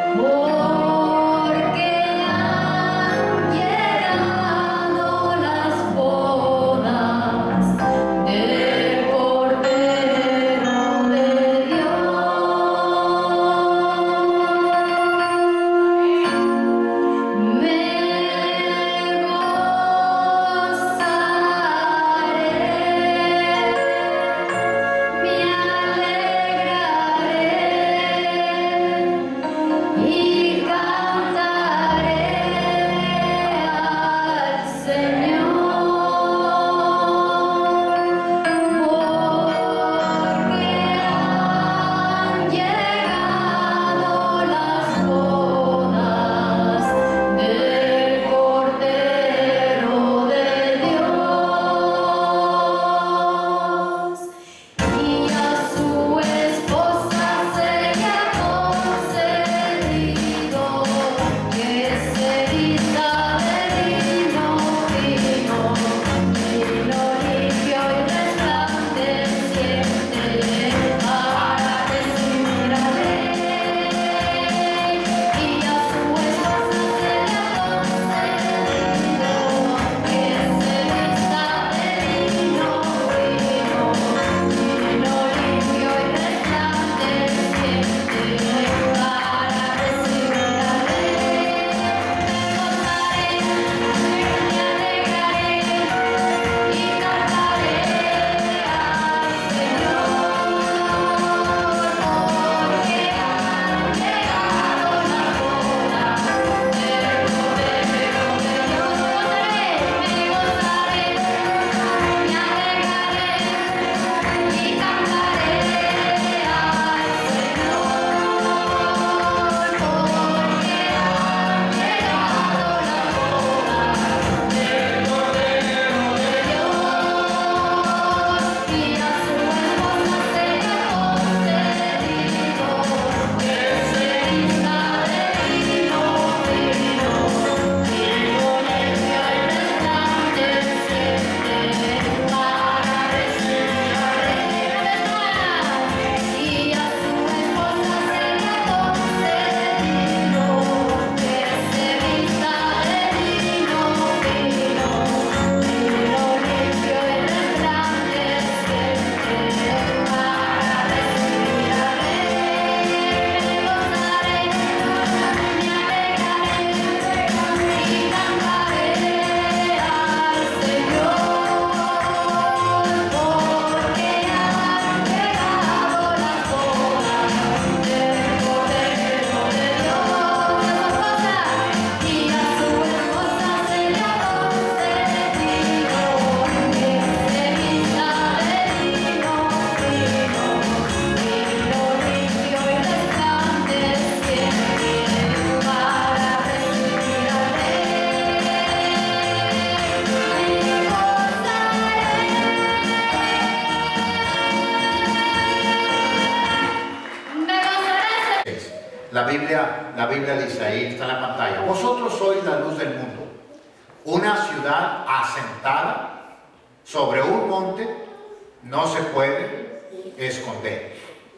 La Biblia dice, ahí está en la pantalla: vosotros sois la luz del mundo. Una ciudad asentada sobre un monte no se puede esconder.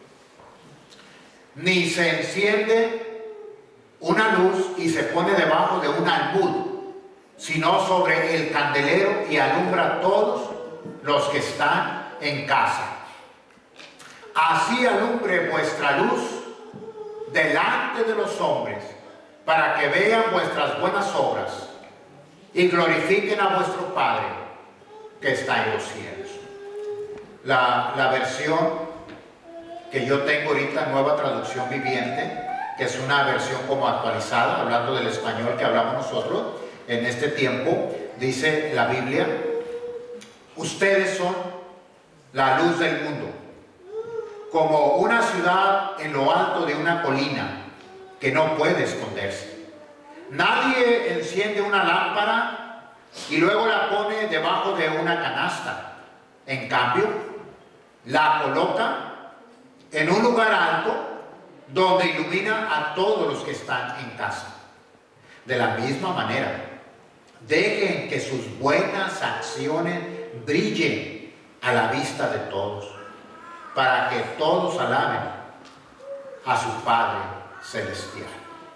Ni se enciende una luz y se pone debajo de un almud, sino sobre el candelero, y alumbra a todos los que están en casa. Así alumbre vuestra luz delante de los hombres, para que vean vuestras buenas obras y glorifiquen a vuestro Padre que está en los cielos. La versión que yo tengo ahorita, Nueva Traducción Viviente, que es una versión como actualizada, hablando del español que hablamos nosotros en este tiempo, dice la Biblia: ustedes son la luz del mundo, como una ciudad en lo alto de una colina que no puede esconderse. Nadie enciende una lámpara y luego la pone debajo de una canasta. En cambio, la coloca en un lugar alto donde ilumina a todos los que están en casa. De la misma manera, dejen que sus buenas acciones brillen a la vista de todos, para que todos alaben a su Padre Celestial.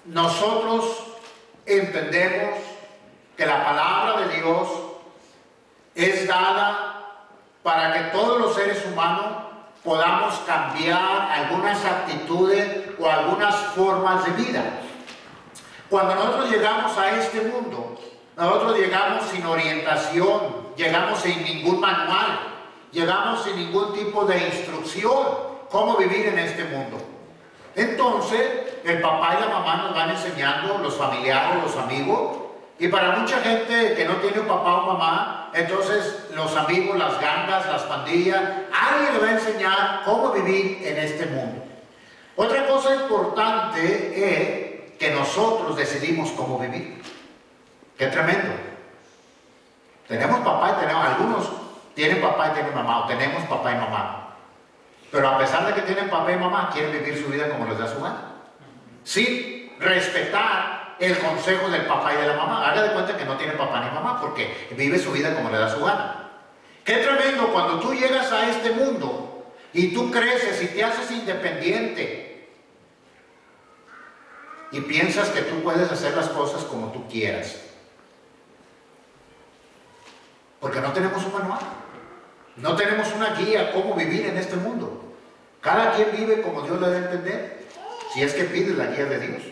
nosotros entendemos que la palabra de Dios es dada para que todos los seres humanos podamos cambiar algunas actitudes o algunas formas de vida. Cuando nosotros llegamos a este mundo, nosotros llegamos sin orientación, llegamos sin ningún manual, llegamos sin ningún tipo de instrucción cómo vivir en este mundo. Entonces, el papá y la mamá nos van enseñando, los familiares, los amigos, y para mucha gente que no tiene un papá o mamá, entonces los amigos, las gangas, las pandillas, alguien le va a enseñar cómo vivir en este mundo. Otra cosa importante es que nosotros decidimos cómo vivir. ¡Qué tremendo! Tenemos papá y tenemos, algunos tienen papá y tienen mamá, o tenemos papá y mamá. Pero a pesar de que tienen papá y mamá, quieren vivir su vida como les da su gana. Sin respetar el consejo del papá y de la mamá. Haga de cuenta que no tiene papá ni mamá, porque vive su vida como le da su gana. ¡Qué tremendo! Cuando tú llegas a este mundo y tú creces y te haces independiente y piensas que tú puedes hacer las cosas como tú quieras. Porque no tenemos un manual. No tenemos una guía cómo vivir en este mundo. Cada quien vive como Dios le da a entender, si es que pide la guía de Dios.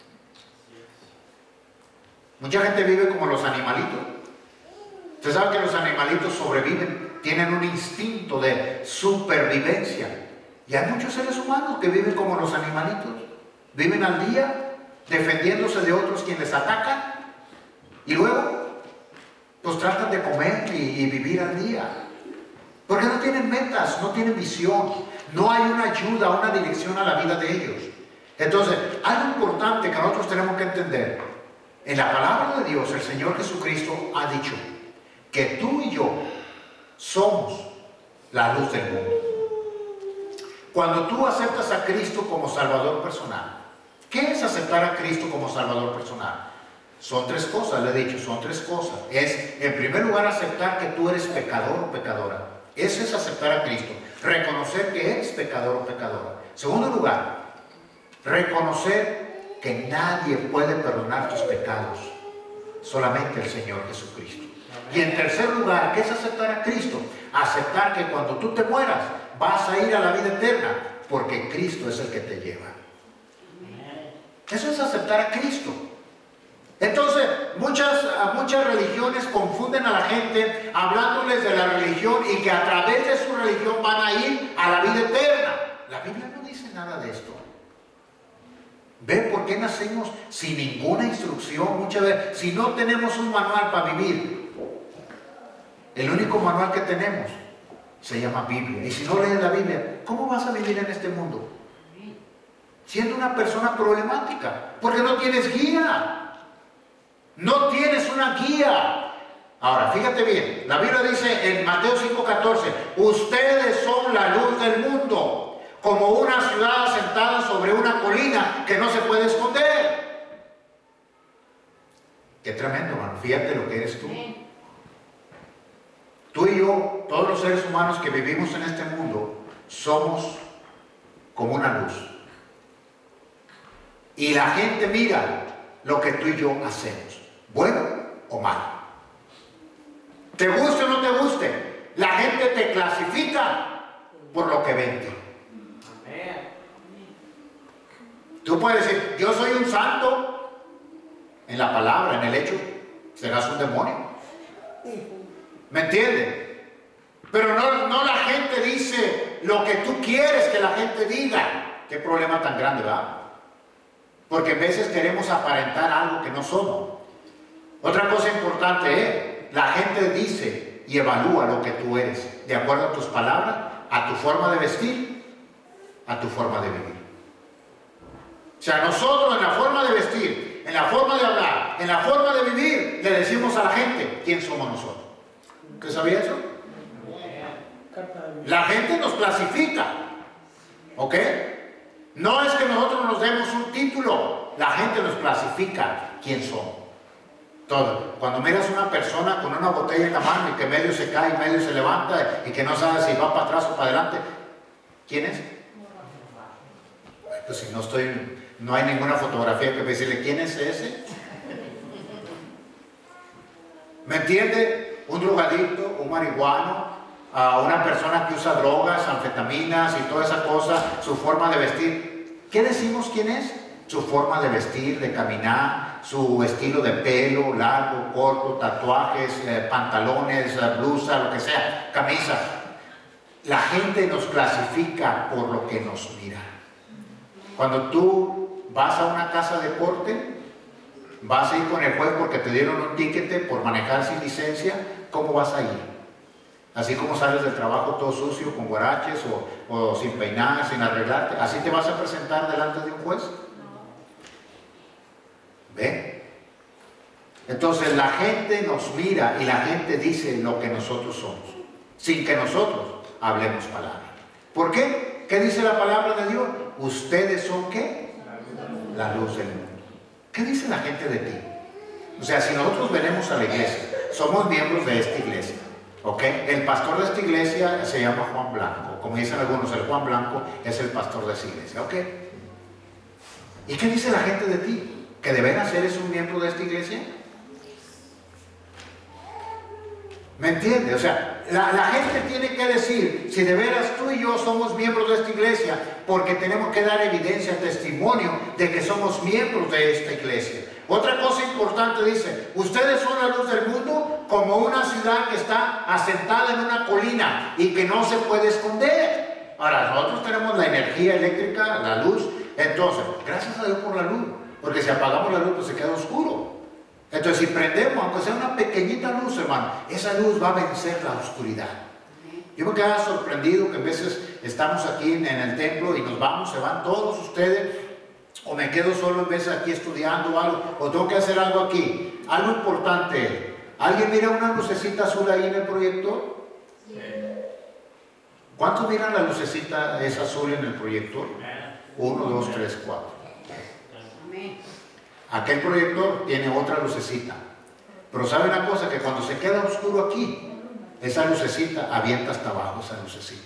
Mucha gente vive como los animalitos. Usted sabe que los animalitos sobreviven, tienen un instinto de supervivencia. Y hay muchos seres humanos que viven como los animalitos. Viven al día, defendiéndose de otros quienes les atacan. Y luego, pues tratan de comer y vivir al día. Porque no tienen metas, no tienen visión, no hay una ayuda, una dirección a la vida de ellos. Entonces, algo importante que nosotros tenemos que entender, en la palabra de Dios, el Señor Jesucristo ha dicho que tú y yo somos la luz del mundo. Cuando tú aceptas a Cristo como Salvador personal, ¿qué es aceptar a Cristo como Salvador personal? Son tres cosas, le he dicho, son tres cosas. Es, en primer lugar, aceptar que tú eres pecador o pecadora. Eso es aceptar a Cristo. Reconocer que eres pecador o pecadora. Segundo lugar, reconocer que nadie puede perdonar tus pecados. Solamente el Señor Jesucristo. Y en tercer lugar, ¿qué es aceptar a Cristo? Aceptar que cuando tú te mueras, vas a ir a la vida eterna. Porque Cristo es el que te lleva. Eso es aceptar a Cristo. Entonces, muchas religiones confunden a la gente hablándoles de la religión y que a través de su religión van a ir a la vida eterna. La Biblia no dice nada de esto. ¿Ve por qué nacemos sin ninguna instrucción? Muchas veces, si no tenemos un manual para vivir, el único manual que tenemos se llama Biblia. Y si no lees la Biblia, ¿cómo vas a vivir en este mundo? Siendo una persona problemática, porque no tienes guía. No tienes una guía. Ahora, fíjate bien, la Biblia dice en Mateo 5:14, ustedes son la luz del mundo, como una ciudad asentada sobre una colina que no se puede esconder. Qué tremendo, hermano. Fíjate lo que eres tú. Tú y yo, todos los seres humanos que vivimos en este mundo, somos como una luz. Y la gente mira lo que tú y yo hacemos, bueno o malo. Te guste o no te guste, la gente te clasifica por lo que vende. Tú puedes decir, yo soy un santo, en la palabra, en el hecho, serás un demonio. ¿Me entiendes? Pero no la gente dice lo que tú quieres que la gente diga. Qué problema tan grande, ¿verdad? Porque a veces queremos aparentar algo que no somos. Otra cosa importante es, la gente dice y evalúa lo que tú eres, de acuerdo a tus palabras, a tu forma de vestir, a tu forma de vivir. O sea, nosotros en la forma de vestir, en la forma de hablar, en la forma de vivir, le decimos a la gente quién somos nosotros. ¿Usted sabía eso? La gente nos clasifica, ¿ok? No es que nosotros nos demos un título, la gente nos clasifica quién somos. Todo. Cuando miras a una persona con una botella en la mano y que medio se cae, medio se levanta y que no sabe si va para atrás o para adelante, ¿quién es? Pues si no hay ninguna fotografía que me decirle, ¿quién es ese? ¿Me entiende? Un drogadicto, un marihuano, una persona que usa drogas, anfetaminas y toda esa cosa, su forma de vestir. ¿Qué decimos quién es? Su forma de vestir, de caminar, su estilo de pelo, largo, corto, tatuajes, pantalones, blusa, lo que sea, camisa. La gente nos clasifica por lo que nos mira. Cuando tú vas a una casa de corte, vas a ir con el juez porque te dieron un ticket por manejar sin licencia, ¿cómo vas a ir? Así como sales del trabajo todo sucio, con guaraches o sin peinar, sin arreglarte, ¿así te vas a presentar delante de un juez? ¿Ve? Entonces la gente nos mira y la gente dice lo que nosotros somos, sin que nosotros hablemos palabra. ¿Por qué? ¿Qué dice la palabra de Dios? ¿Ustedes son qué? La luz del mundo. ¿Qué dice la gente de ti? O sea, si nosotros venimos a la iglesia, somos miembros de esta iglesia, ¿ok? El pastor de esta iglesia se llama Juan Blanco. Como dicen algunos, el Juan Blanco es el pastor de esta iglesia, ¿ok? ¿Y qué dice la gente de ti? ¿Que de veras eres un miembro de esta iglesia? ¿Me entiende? O sea, la gente tiene que decir si de veras tú y yo somos miembros de esta iglesia, porque tenemos que dar evidencia, testimonio de que somos miembros de esta iglesia. Otra cosa importante dice, ustedes son la luz del mundo como una ciudad que está asentada en una colina y que no se puede esconder. Ahora, nosotros tenemos la energía eléctrica, la luz, entonces, gracias a Dios por la luz, porque si apagamos la luz pues se queda oscuro. Entonces, si prendemos, aunque sea una pequeñita luz, hermano, esa luz va a vencer la oscuridad. Yo me quedaba sorprendido que a veces estamos aquí en el templo y nos vamos, se van todos ustedes, o me quedo solo en vez aquí estudiando algo, o tengo que hacer algo aquí. Algo importante, ¿alguien mira una lucecita azul ahí en el proyector? Sí. ¿Cuántos miran la lucecita esa azul en el proyector? 1, 2, 3, 4. Aquel proyector tiene otra lucecita. Pero ¿sabe una cosa? Que cuando se queda oscuro aquí, esa lucecita avienta hasta abajo, esa lucecita.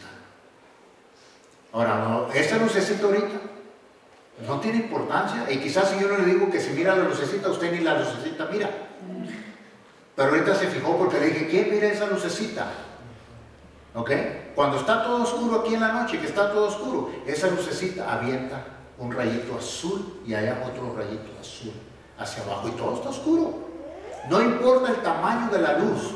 Ahora, no, esa lucecita ahorita no tiene importancia. Y quizás si yo no le digo que si mira la lucecita, usted ni la lucecita mira. Pero ahorita se fijó porque le dije, ¿quién mira esa lucecita? ¿Ok? Cuando está todo oscuro aquí en la noche, que está todo oscuro, esa lucecita avienta un rayito azul y allá otro rayito azul hacia abajo y todo está oscuro. No importa el tamaño de la luz,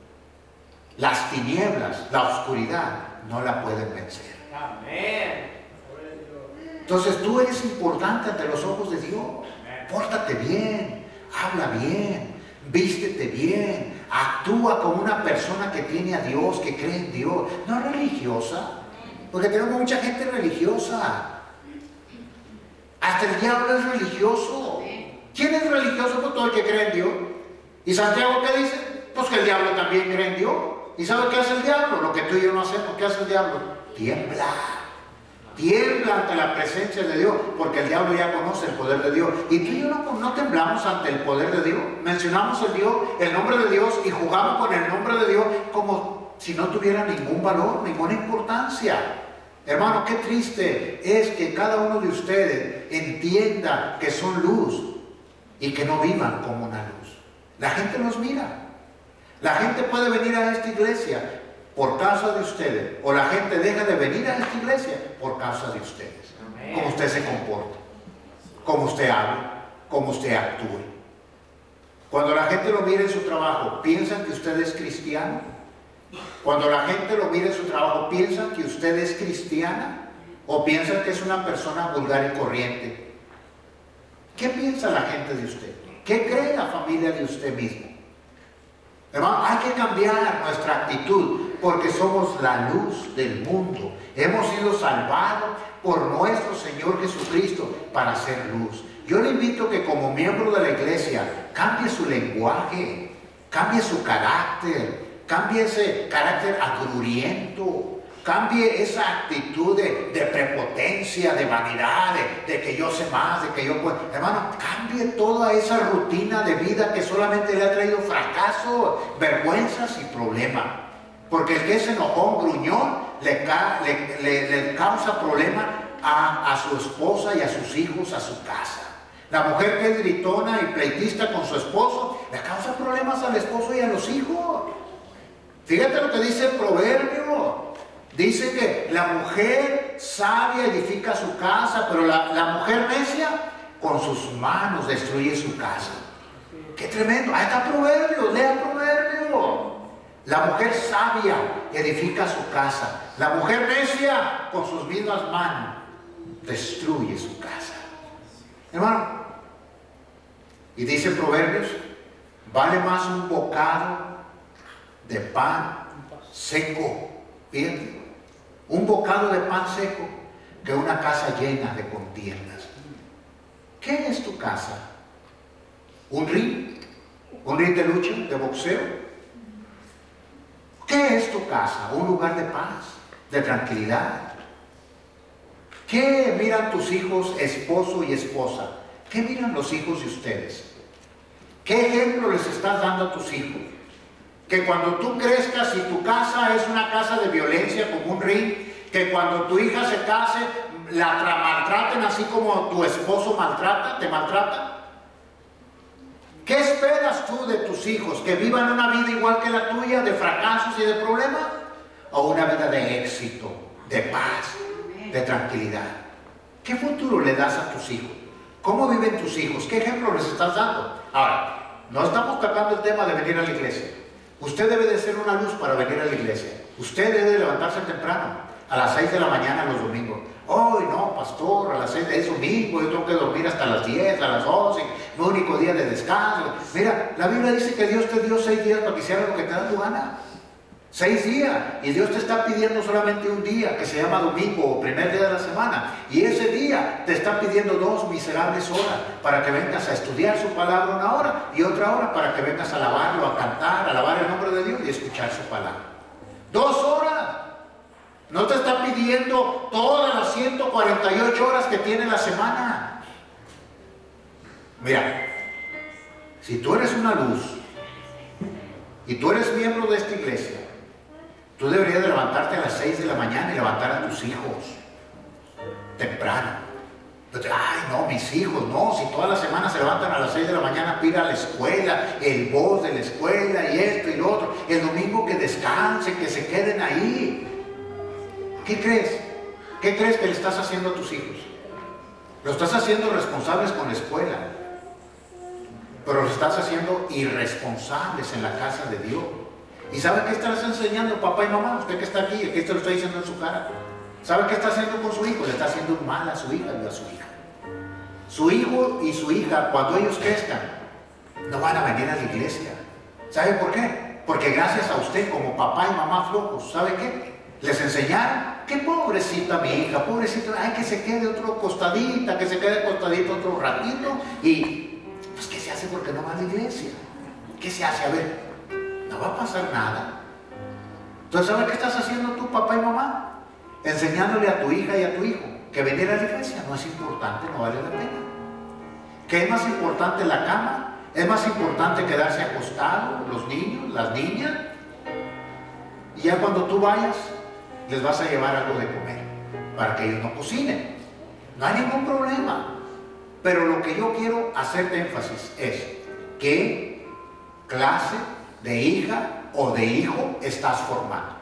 las tinieblas, la oscuridad no la pueden vencer. Amén. Entonces tú eres importante ante los ojos de Dios. Pórtate bien, habla bien, vístete bien, actúa como una persona que tiene a Dios, que cree en Dios, no religiosa, porque tenemos mucha gente religiosa. Hasta el diablo es religioso. ¿Quién es religioso? Pues todo el que cree en Dios. ¿Y Santiago qué dice? Pues que el diablo también cree en Dios. ¿Y sabe qué hace el diablo? Lo que tú y yo no hacemos. ¿Qué hace el diablo? Tiembla. Tiembla ante la presencia de Dios, porque el diablo ya conoce el poder de Dios. Y tú y yo no temblamos ante el poder de Dios. Mencionamos el nombre de Dios y jugamos con el nombre de Dios como si no tuviera ningún valor, ninguna importancia. Hermano, qué triste es que cada uno de ustedes entienda que son luz y que no vivan como una luz. La gente los mira. La gente puede venir a esta iglesia por causa de ustedes, o la gente deja de venir a esta iglesia por causa de ustedes. Amén. Cómo usted se comporta, cómo usted habla, cómo usted actúe. Cuando la gente lo mira en su trabajo, ¿piensan que usted es cristiano? Cuando la gente lo mira en su trabajo, ¿piensan que usted es cristiana? ¿O piensan que es una persona vulgar y corriente? ¿Qué piensa la gente de usted? ¿Qué cree la familia de usted mismo? Hermano, hay que cambiar nuestra actitud porque somos la luz del mundo. Hemos sido salvados por nuestro Señor Jesucristo para ser luz. Yo le invito que como miembro de la iglesia cambie su lenguaje, cambie su carácter, cambie ese carácter agruriento, cambie esa actitud de prepotencia, de vanidad, de que yo sé más, de que yo puedo. Hermano, cambie toda esa rutina de vida que solamente le ha traído fracaso, vergüenzas y problemas. Porque el que es enojón, gruñón, le causa problemas a su esposa y a sus hijos a su casa. La mujer que es gritona y pleitista con su esposo le causa problemas al esposo y a los hijos. Fíjate lo que dice el proverbio. Dice que la mujer sabia edifica su casa, pero la mujer necia con sus manos destruye su casa. ¡Qué tremendo! Ahí está proverbio, lea proverbio. La mujer sabia edifica su casa. La mujer necia con sus mismas manos destruye su casa. Hermano, y dice Proverbios, vale más un bocado de pan seco, fíjate, un bocado de pan seco que una casa llena de contiendas. ¿Qué es tu casa? ¿Un ring? ¿Un ring de lucha, de boxeo? ¿Qué es tu casa? ¿Un lugar de paz, de tranquilidad? ¿Qué miran tus hijos, esposo y esposa? ¿Qué miran los hijos de ustedes? ¿Qué ejemplo les estás dando a tus hijos? Que cuando tú crezcas y tu casa es una casa de violencia como un ring, que cuando tu hija se case la maltraten así como tu esposo te maltrata. ¿Qué esperas tú de tus hijos? ¿Que vivan una vida igual que la tuya, de fracasos y de problemas? ¿O una vida de éxito, de paz, de tranquilidad? ¿Qué futuro le das a tus hijos? ¿Cómo viven tus hijos? ¿Qué ejemplo les estás dando? Ahora, no estamos tocando el tema de venir a la iglesia. Usted debe de ser una luz para venir a la iglesia. Usted debe de levantarse temprano, a las 6 de la mañana los domingos. ¡Ay, no, pastor! A las 6 es domingo, yo tengo que dormir hasta las 10, a las 11, mi único día de descanso. Mira, la Biblia dice que Dios te dio 6 días para que hicieras lo que te da tu gana. 6 días, y Dios te está pidiendo solamente un día, que se llama domingo o primer día de la semana, y ese día te está pidiendo 2 miserables horas para que vengas a estudiar su palabra una hora, y otra hora para que vengas a alabarlo, a cantar, a alabar el nombre de Dios y escuchar su palabra. 2 horas. No te está pidiendo todas las 148 horas que tiene la semana. Mira, si tú eres una luz y tú eres miembro de esta iglesia, tú deberías de levantarte a las 6 de la mañana y levantar a tus hijos temprano. Ay, no, mis hijos, no, si toda la semana se levantan a las 6 de la mañana para ir a la escuela, el boss de la escuela y esto y lo otro, el domingo que descansen, que se queden ahí. ¿Qué crees? ¿Qué crees que le estás haciendo a tus hijos? Lo estás haciendo responsables con la escuela, pero lo estás haciendo irresponsables en la casa de Dios. ¿Y sabe qué estás enseñando, papá y mamá? Usted que está aquí, que esto lo está diciendo en su cara. ¿Sabe qué está haciendo con su hijo? Le está haciendo un mal a su hija y a su hija. Su hijo y su hija, cuando ellos crezcan, no van a venir a la iglesia. ¿Sabe por qué? Porque gracias a usted, como papá y mamá flojos, ¿sabe qué? Les enseñaron que pobrecita mi hija, pobrecita, ay, que se quede otro costadita, que se quede costadito otro ratito. Y, pues, ¿qué se hace porque no va a la iglesia? ¿Qué se hace? A ver, no va a pasar nada. Entonces, ¿sabes qué estás haciendo tú, papá y mamá? Enseñándole a tu hija y a tu hijo que venir a la iglesia no es importante, no vale la pena. ¿Qué es más importante, la cama? ¿Es más importante quedarse acostado, los niños, las niñas? Y ya cuando tú vayas, les vas a llevar algo de comer para que ellos no cocinen. No hay ningún problema. Pero lo que yo quiero hacerte énfasis es qué clase de hija o de hijo estás formando.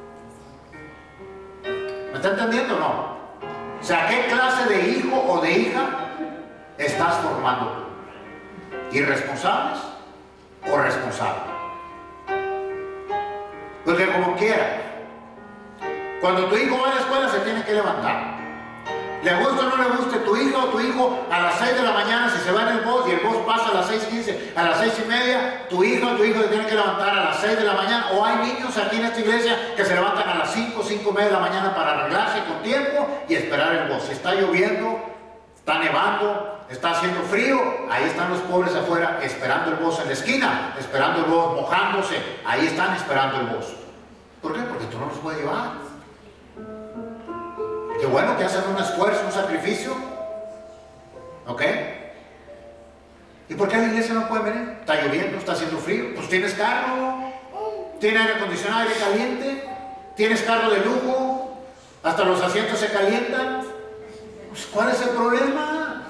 ¿Me está entendiendo o no? O sea, ¿qué clase de hijo o de hija estás formando tú? ¿Irresponsables o responsables? Porque como quiera, cuando tu hijo va a la escuela se tiene que levantar. Le guste o no le guste tu hija o tu hijo, a las 6 de la mañana, si se va en el bus y el bus pasa a las 6:15, a las 6:30, tu hija o tu hijo se tiene que levantar a las 6 de la mañana. O hay niños aquí en esta iglesia que se levantan a las 5, 5:30 de la mañana para arreglarse con tiempo y esperar el bus. Si está lloviendo, está nevando, está haciendo frío, ahí están los pobres afuera esperando el bus en la esquina, esperando el bus, mojándose, ahí están esperando el bus. ¿Por qué? Porque tú no los puedes llevar. Qué bueno que hacen un esfuerzo, un sacrificio. ¿Ok? ¿Y por qué a la iglesia no pueden venir? Está lloviendo, está haciendo frío. Pues tienes carro, tienes aire acondicionado, aire caliente, tienes carro de lujo, hasta los asientos se calientan. ¿Cuál es el problema?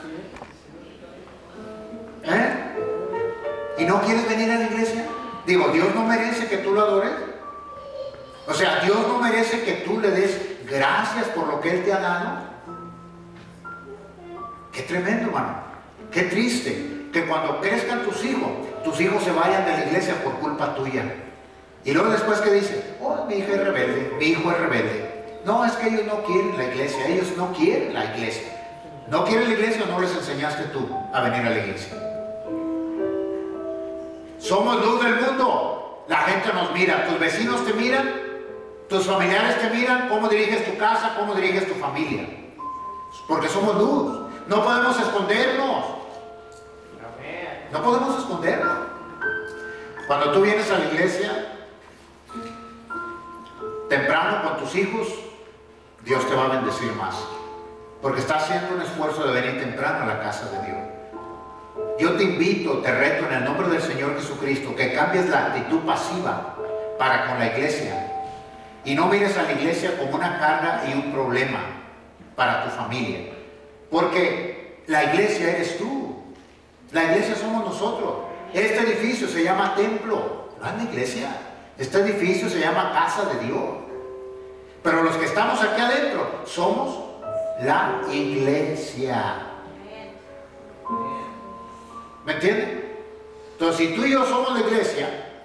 ¿Y no quieres venir a la iglesia? Digo, ¿Dios no merece que tú lo adores? O sea, ¿Dios no merece que tú le des gracias por lo que Él te ha dado? Qué tremendo, hermano. Qué triste que cuando crezcan tus hijos se vayan de la iglesia por culpa tuya. Y luego después que dice, oh, mi hija es rebelde, mi hijo es rebelde. No, es que ellos no quieren la iglesia, ellos no quieren la iglesia. ¿No quieren la iglesia o no les enseñaste tú a venir a la iglesia? Somos luz del mundo. La gente nos mira, tus vecinos te miran, tus familiares te miran, cómo diriges tu casa, cómo diriges tu familia. Porque somos luz. No podemos escondernos. No podemos escondernos. Cuando tú vienes a la iglesia temprano con tus hijos, Dios te va a bendecir más. Porque estás haciendo un esfuerzo de venir temprano a la casa de Dios. Yo te invito, te reto en el nombre del Señor Jesucristo que cambies la actitud pasiva para con la iglesia. Y no mires a la iglesia como una carga y un problema para tu familia. Porque la iglesia eres tú. La iglesia somos nosotros. Este edificio se llama templo, no es la iglesia. Este edificio se llama casa de Dios. Pero los que estamos aquí adentro somos la iglesia. ¿Me entienden? Entonces, si tú y yo somos la iglesia,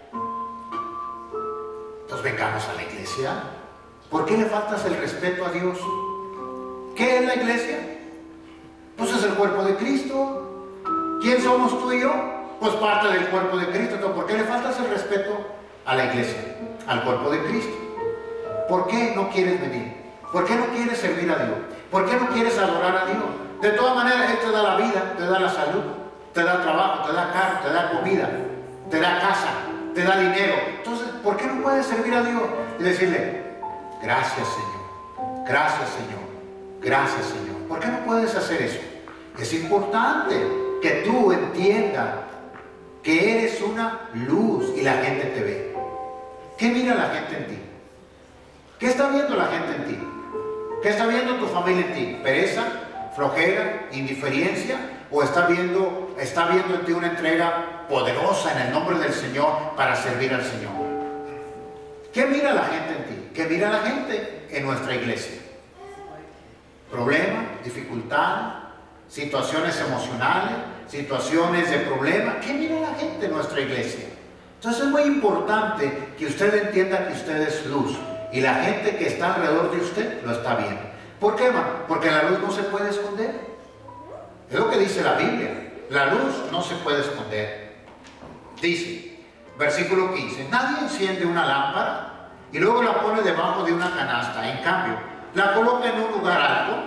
pues vengamos a la iglesia. ¿Por qué le faltas el respeto a Dios? ¿Qué es la iglesia? Pues es el cuerpo de Cristo. ¿Quién somos tú y yo? Pues parte del cuerpo de Cristo. Entonces, ¿por qué le faltas el respeto a la iglesia, al cuerpo de Cristo? ¿Por qué no quieres venir? ¿Por qué no quieres servir a Dios? ¿Por qué no quieres adorar a Dios? De todas maneras, Él te da la vida, te da la salud, te da trabajo, te da carro, te da comida, te da casa, te da dinero. Entonces, ¿por qué no puedes servir a Dios y decirle, gracias Señor, gracias Señor, gracias Señor? ¿Por qué no puedes hacer eso? Es importante que tú entiendas que eres una luz y la gente te ve. ¿Qué mira la gente en ti? ¿Qué está viendo la gente en ti? ¿Qué está viendo tu familia en ti? ¿Pereza, flojera, indiferencia? ¿O está viendo en ti una entrega poderosa en el nombre del Señor para servir al Señor? ¿Qué mira la gente en ti? ¿Qué mira la gente en nuestra iglesia? Problemas, dificultades, situaciones emocionales, situaciones de problemas. ¿Qué mira la gente en nuestra iglesia? Entonces es muy importante que usted entienda que usted es luz y la gente que está alrededor de usted lo está viendo. ¿Por qué, hermano? Porque la luz no se puede esconder. Es lo que dice la Biblia. La luz no se puede esconder. Dice, versículo 15, nadie enciende una lámpara y luego la pone debajo de una canasta. En cambio, la coloca en un lugar alto,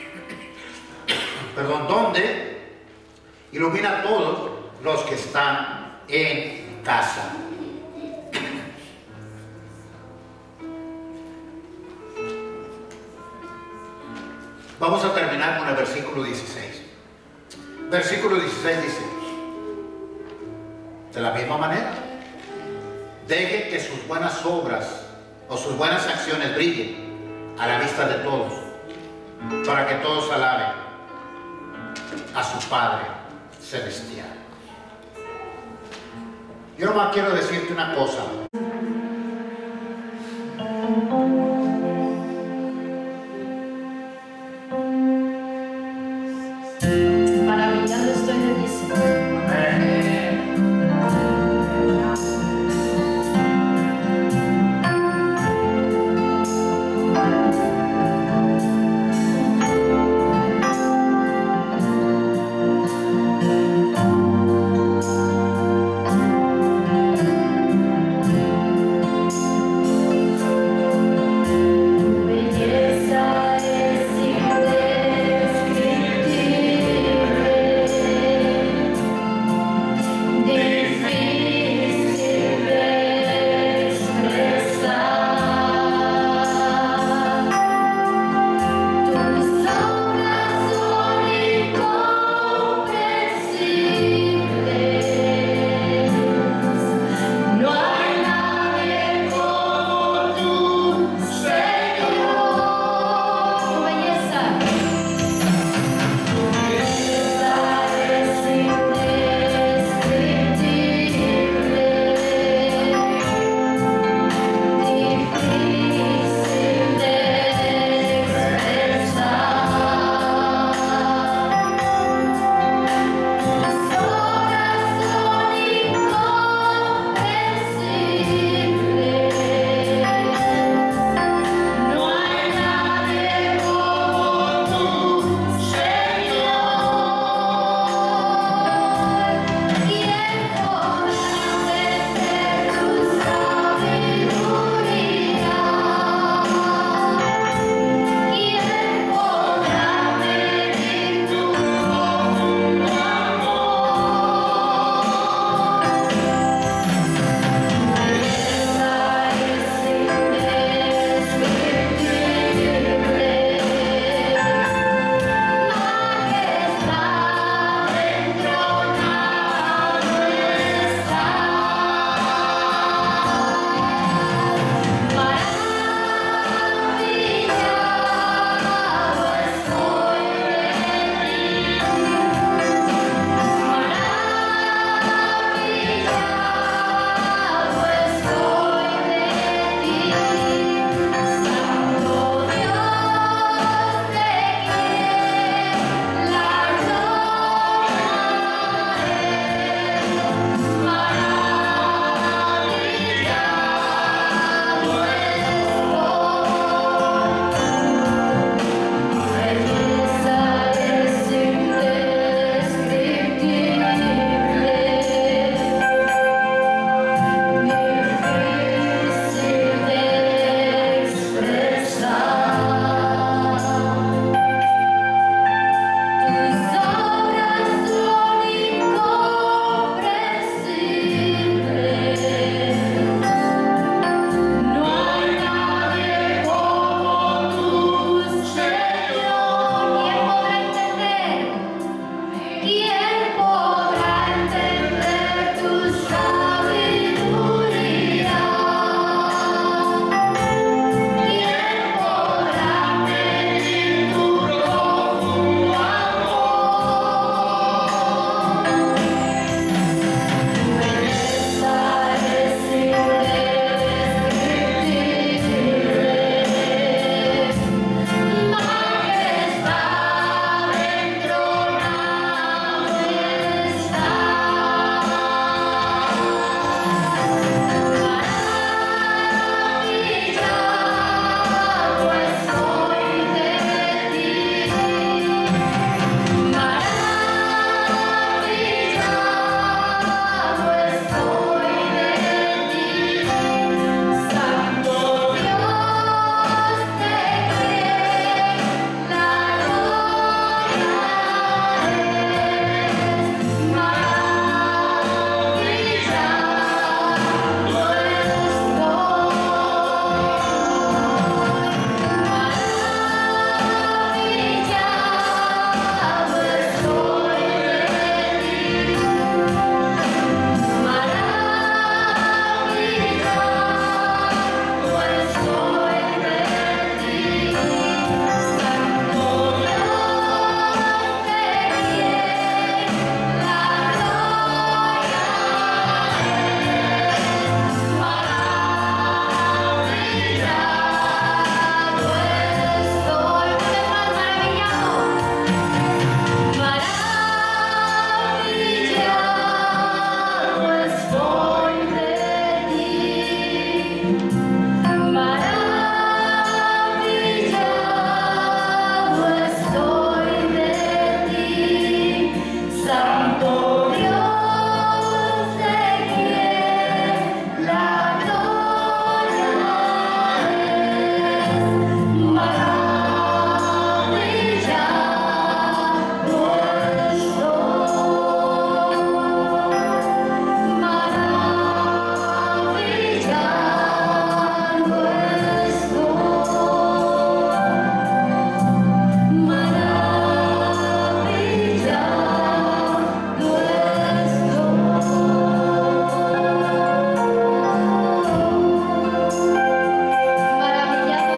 donde ilumina a todos los que están en casa. Vamos a terminar con el versículo 16. Versículo 16 dice, de la misma manera, deje que sus buenas obras o sus buenas acciones brillen a la vista de todos, para que todos alaben a su Padre Celestial. Yo nomás quiero decirte una cosa.